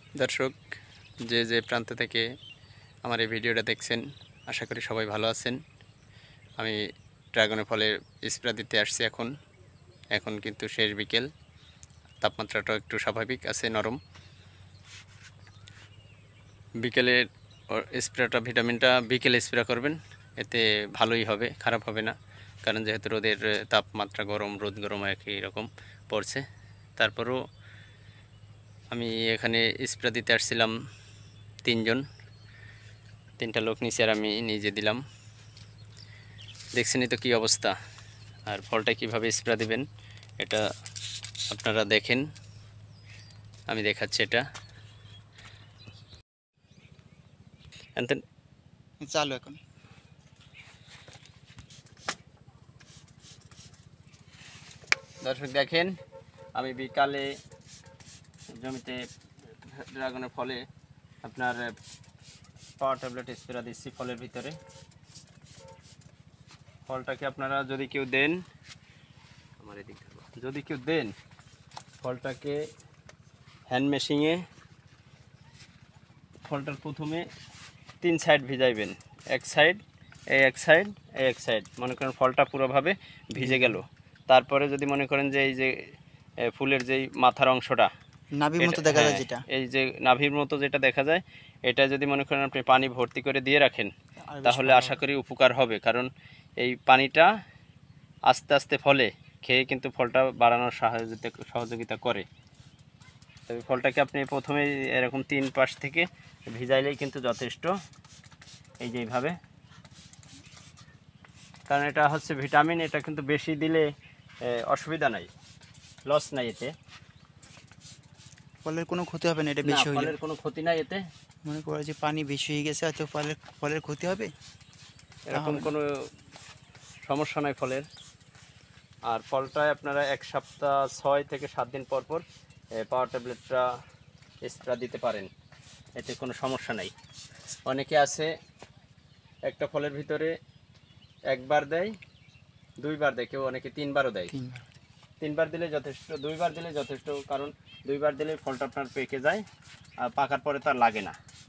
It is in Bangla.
দর্শক যে প্রান্ত থেকে আমার এই ভিডিওটা দেখছেন, আশা করি সবাই ভালো আছেন। আমি ড্রাগনের ফলের স্প্রে দিতে আসছি এখন কিন্তু শেষ বিকেল, তাপমাত্রাটা একটু স্বাভাবিক আছে, নরম। বিকেলের স্প্রেটা, ভিটামিনটা বিকেলে স্প্রে করবেন, এতে ভালোই হবে, খারাপ হবে না। কারণ যেহেতু রোদের তাপমাত্রা রোদ গরম একই রকম পড়ছে। তারপরও আমি এখানে স্প্রে দিতে আসছিলাম 3টা লোক নিচে, আর আমি নিজে দিলাম। দেখছেনই তো কী অবস্থা। আর ফলটা কিভাবে স্প্রে দিবেন এটা আপনারা দেখেন, আমি দেখাচ্ছি। এটা চালু এখন। দর্শক দেখেন, আমি বিকালে জমিতে ড্রাগনের ফলে আপনার পাওয়ার ট্যাবলেট স্প্রে দিচ্ছি ফলের ভিতরে। ফলটাকে আপনারা যদি কেউ দেন, ফলটাকে হ্যান্ড মেশিংয়ে ফলটার প্রথমে 3 সাইড ভিজাইবেন। এক সাইড, এক সাইড, মনে করেন ফলটা পুরোভাবে ভিজে গেল। তারপরে যদি মনে করেন যে এই যে ফুলের যেই মাথার অংশটা নাভির মতো দেখা যায়, যেটা এই যে নাভির মতো যেটা দেখা যায়, এটা যদি মনে করেন আপনি পানি ভর্তি করে দিয়ে রাখেন, তাহলে আশা করি উপকার হবে। কারণ এই পানিটা আস্তে আস্তে ফলে খেয়ে কিন্তু ফলটা বাড়ানোর সহযোগিতা করে। তবে ফলটাকে আপনি প্রথমে এরকম 3 পাশ থেকে ভিজাইলেই কিন্তু যথেষ্ট, এই যে এইভাবে। কারণ এটা হচ্ছে ভিটামিন, এটা কিন্তু বেশি দিলে অসুবিধা নাই, লস নাই এতে। ফলের কোনো ক্ষতি হবে না এটা বেশি হলে? ফলের কোনো ক্ষতি নাই এতে। মনে করে যে পানি বেশি হয়ে গেছে, হয়তো ফলের ক্ষতি হবে, এরকম কোনো সমস্যা নাই ফলের। আর ফলটায় আপনারা 1 সপ্তাহ 6 থেকে 7 দিন পর পর পাওয়ার ট্যাবলেটটা স্প্রে দিতে পারেন, এতে কোনো সমস্যা নাই। অনেকে আছে একটা ফলের ভিতরে 1 বার দেয়, 2 বার দেয়, কেউ অনেকে 3 বারও দেয়। 3 বার দিলে যথেষ্ট, 2 বার দিলে যথেষ্ট। কারণ 2 বার দিলে ফলটা আপনার পেকে যায়, আর পাকার পরে তার লাগে না।